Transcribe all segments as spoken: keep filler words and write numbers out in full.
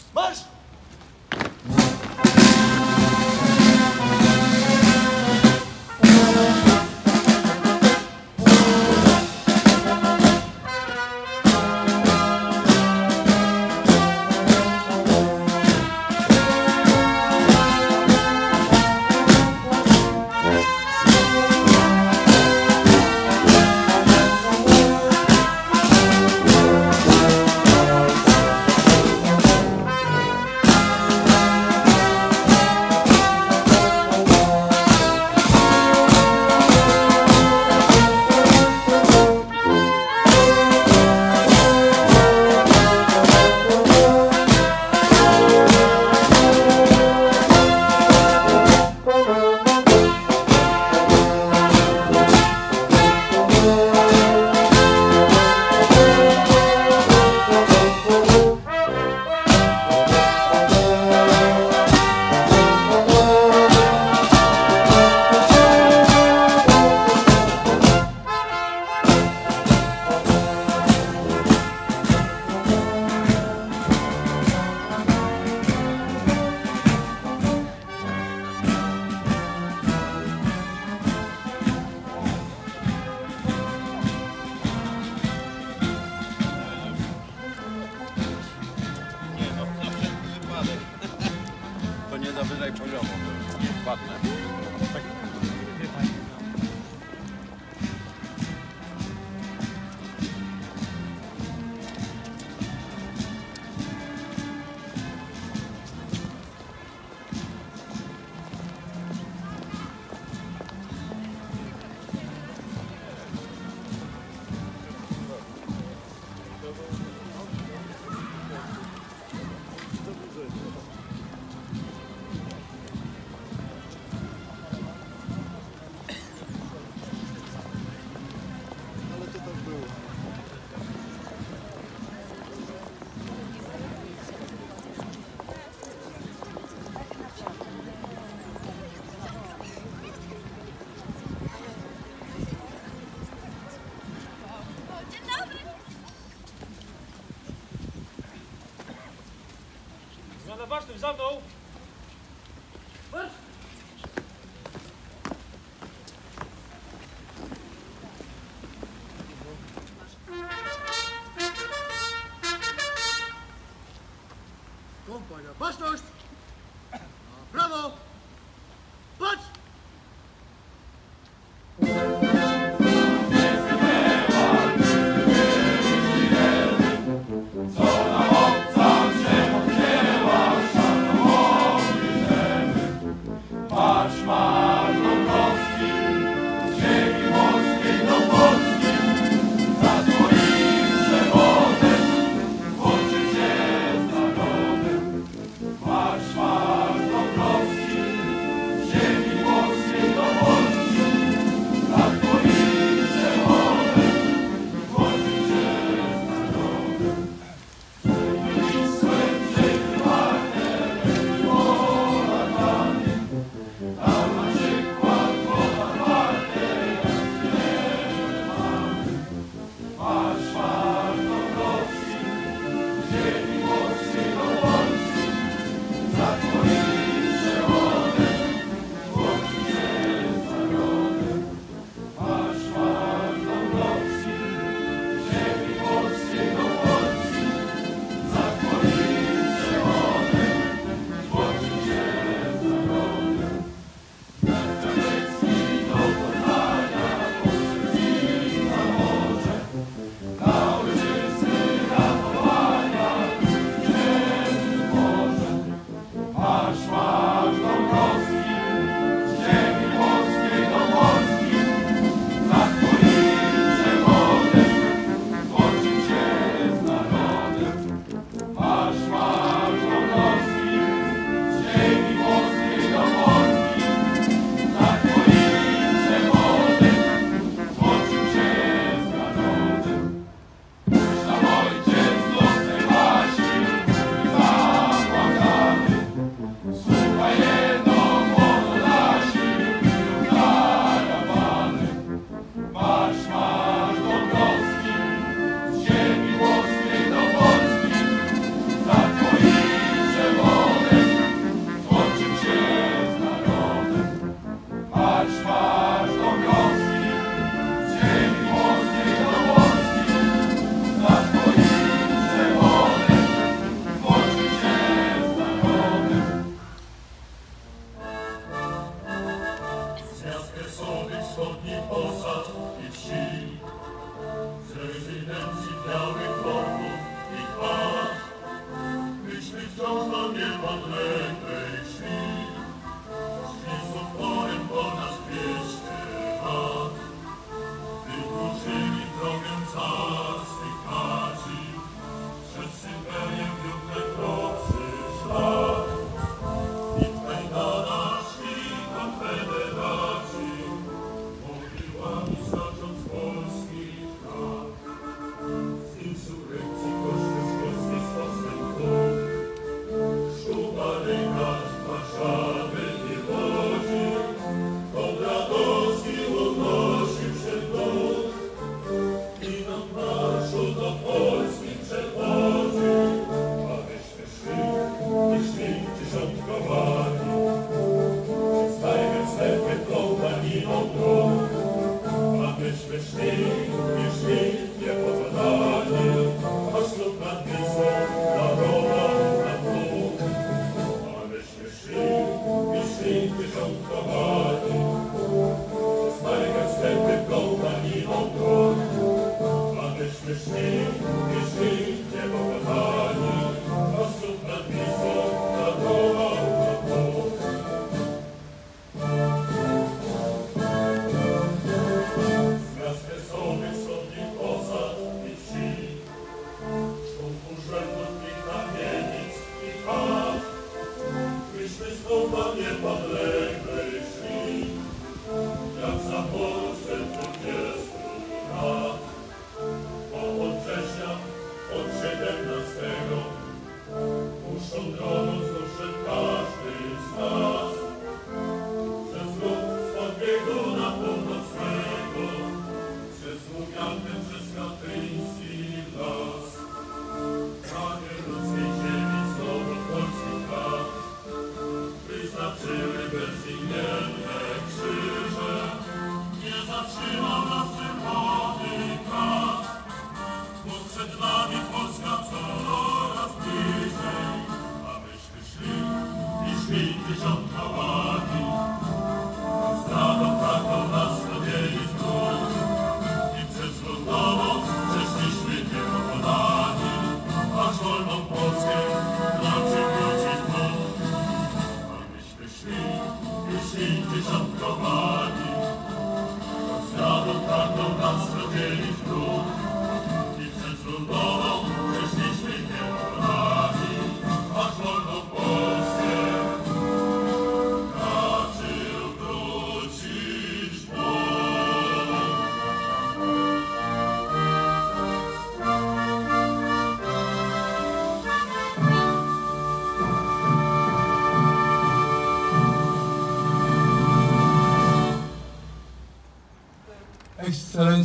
Marsz! Wyżej poziomu, ładne. Zmiana bacznym, za mną! Marsz! Kompania, baczność! Brawo! Patrz! Marsz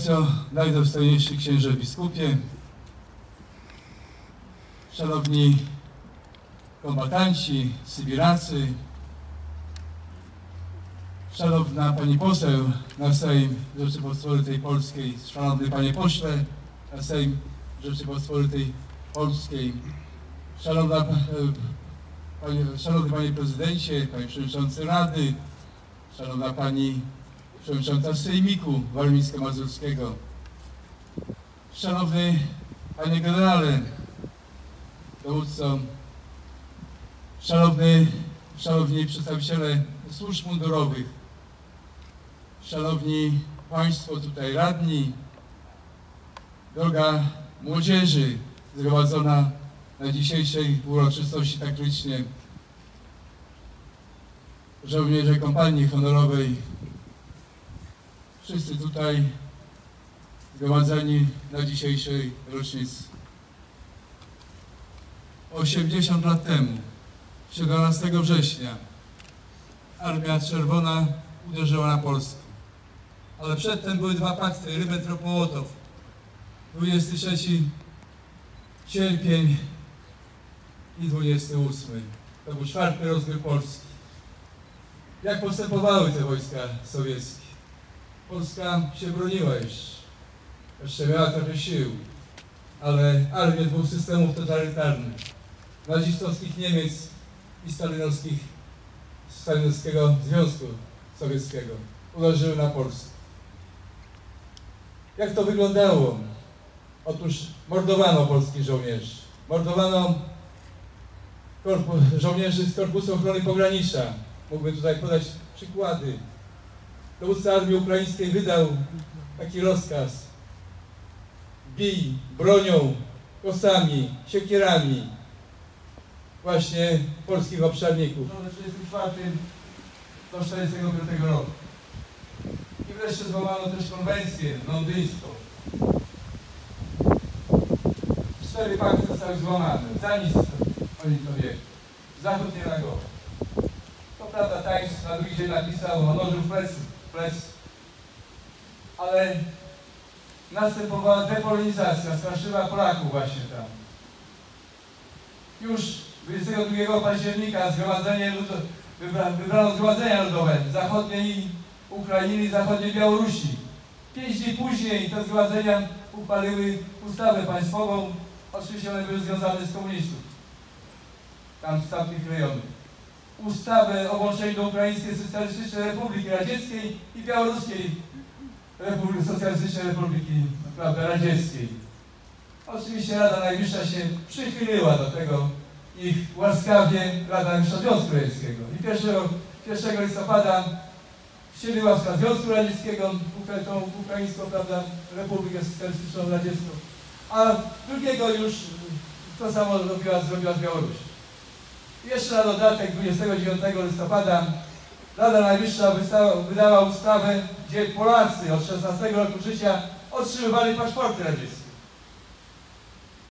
Ekscelencjo, najdostojniejszy księże biskupie, szanowni kombatanci, sybiracy, szanowna pani poseł na Sejm Rzeczypospolitej Polskiej, szanowny panie pośle na Sejm Rzeczypospolitej Polskiej, szanowna, panie, szanowny panie prezydencie, panie przewodniczący Rady, szanowna pani przewodnicząca Sejmiku Warmińsko-Mazurskiego, szanowny panie generale, dowódco, szanowny, szanowni przedstawiciele służb mundurowych, szanowni państwo tutaj radni, droga młodzieży zgromadzona na dzisiejszej uroczystości tak licznie, żołnierze kompanii honorowej, wszyscy tutaj zgromadzeni na dzisiejszej rocznicy. osiemdziesiąt lat temu, siedemnastego września, Armia Czerwona uderzyła na Polskę. Ale przedtem były dwa pakty, Ribbentrop-Mołotow, dwudziestego trzeciego sierpień i dwudziestego ósmego. To był czwarty rozbiór Polski. Jak postępowały te wojska sowieckie? Polska się broniła jeszcze, jeszcze miała trochę sił, ale armie dwóch systemów totalitarnych, nazistowskich Niemiec i stalinowskich, stalinowskiego Związku Sowieckiego, uderzyły na Polskę. Jak to wyglądało? Otóż mordowano polskich żołnierzy. Mordowano korpus, żołnierzy z Korpusu Ochrony Pogranicza. Mógłbym tutaj podać przykłady. Dowódca Armii Ukraińskiej wydał taki rozkaz: bij bronią, kosami, siekierami właśnie polskich obszarników. Od trzydziestego czwartego do czterdziestego piątego roku. I wreszcie złamano też konwencję londyńską. Cztery pakty zostały złamane. Za nic oni to wie. Zachód nie reagował. To prawda, Times na drugi dzień napisał o nożu w plecy, w plecy. Ale następowała depolonizacja, straszyła Polaków właśnie tam. Już dwudziestego drugiego października zgromadzenie ludo, wybra, wybrano zgromadzenia ludowe zachodniej Ukrainy i zachodniej Białorusi. Pięć dni później te zgromadzenia uchwaliły ustawę państwową. Oczywiście one były związane z komunistów. Tam z tamtych rejonów. Ustawę o włączeniu do Ukraińskiej Socjalistycznej Republiki Radzieckiej i Białoruskiej Republiki, Socjalistycznej Republiki, prawda, Radzieckiej. Oczywiście Rada Najwyższa się przychyliła do tego ich łaskawie, Rada Najwyższa Związku Radzieckiego. I pierwszego listopada wcieliła w skład Związku Radzieckiego tą ukraińską, prawda, Republikę Socjalistyczną Radziecką, a drugiego już to samo zrobiła, zrobiła z Białorusi. Jeszcze na dodatek dwudziestego dziewiątego listopada Rada Najwyższa wystała, wydała ustawę, gdzie Polacy od szesnastego roku życia otrzymywali paszporty radzieckie.